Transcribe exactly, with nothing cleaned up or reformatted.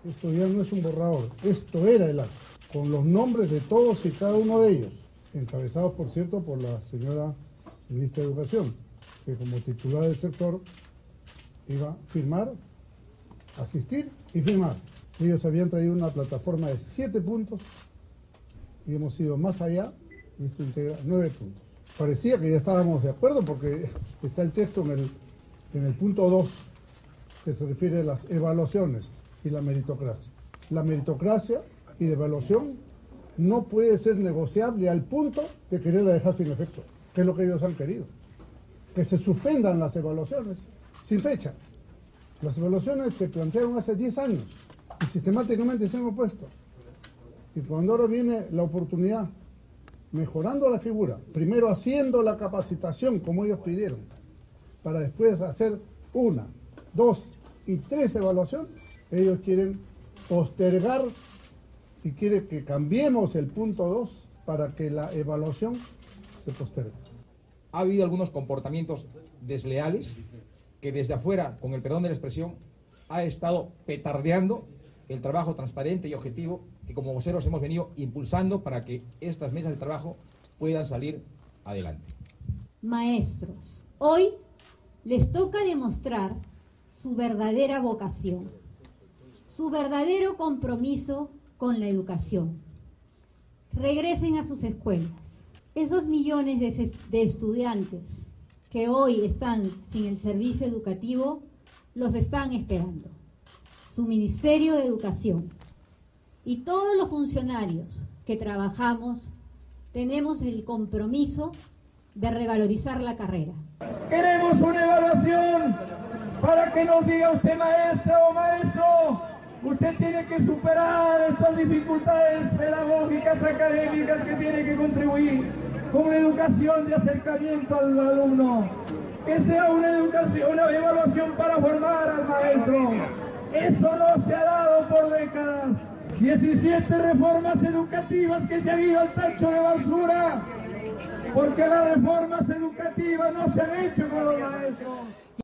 Esto ya no es un borrador, esto era el acto, con los nombres de todos y cada uno de ellos, encabezados, por cierto, por la señora ministra de Educación, que como titular del sector iba a firmar, asistir y firmar. Ellos habían traído una plataforma de siete puntos y hemos ido más allá y esto integra nueve puntos. Parecía que ya estábamos de acuerdo porque está el texto en el, en el punto dos que se refiere a las evaluaciones y la meritocracia. La meritocracia y la evaluación no puede ser negociable al punto de quererla dejar sin efecto, que es lo que ellos han querido. Que se suspendan las evaluaciones sin fecha. Las evaluaciones se plantearon hace diez años y sistemáticamente se han opuesto. Y cuando ahora viene la oportunidad, mejorando la figura, primero haciendo la capacitación como ellos pidieron, para después hacer una, dos y tres evaluaciones, ellos quieren postergar y quieren que cambiemos el punto dos para que la evaluación se postergue. Ha habido algunos comportamientos desleales que desde afuera, con el perdón de la expresión, ha estado petardeando el trabajo transparente y objetivo que como voceros hemos venido impulsando para que estas mesas de trabajo puedan salir adelante. Maestros, hoy les toca demostrar su verdadera vocación, su verdadero compromiso con la educación. Regresen a sus escuelas. Esos millones de, de estudiantes que hoy están sin el servicio educativo, los están esperando. Su Ministerio de Educación y todos los funcionarios que trabajamos tenemos el compromiso de revalorizar la carrera. Queremos una evaluación para que nos diga usted, maestra o maestro, usted tiene que superar estas dificultades pedagógicas, académicas que tiene que contribuir con una educación de acercamiento al alumno, que sea una educación, una evaluación para formar al maestro. Eso no se ha dado por décadas. diecisiete reformas educativas que se han ido al tacho de basura, porque las reformas educativas no se han hecho con los maestros.